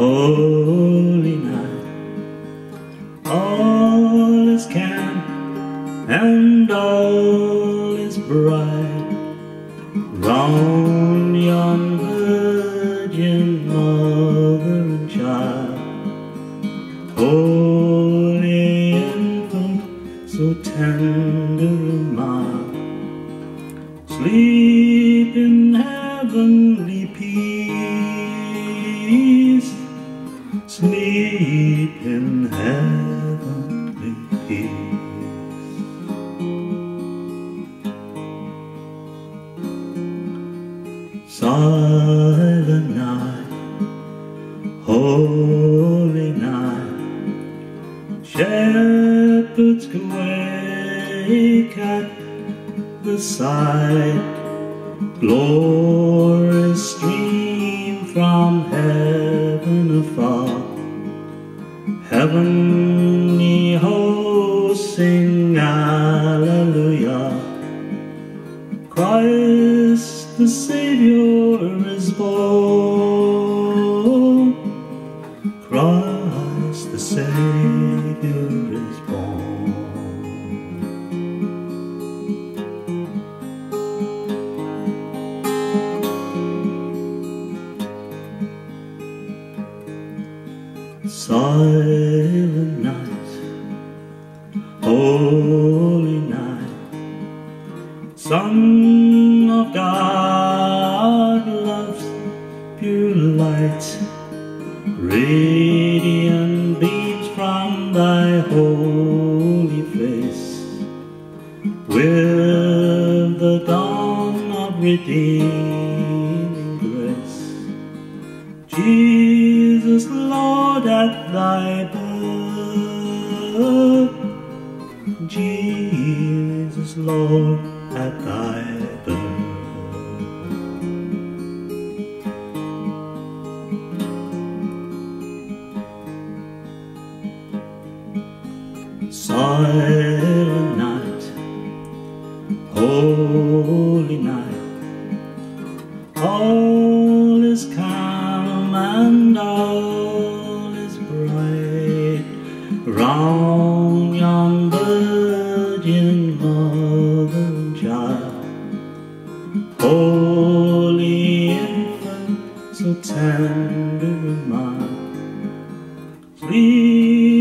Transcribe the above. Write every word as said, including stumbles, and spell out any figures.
holy night. All is calm and all is bright round yon Virgin Mother and Child. Holy infant, so tender and mild, sleep in heavenly peace, sleep in heavenly peace. Silent night, holy night, shepherds wake at the sight. Glorious stream from heaven afar, heavenly hosts sing Alleluia. Christ the Savior is born, Christ the Savior is born. Silent night, holy night, Son of God, love's pure light, radiant beams from thy holy face, with the dawn of redeeming grace. Jesus, Lord, at thy birth, Jesus, Lord, at thy birth. Silent night, holy night, all is calm and all is bright round yon Virgin Mother and Child. Holy infant, so tender and mild, sleep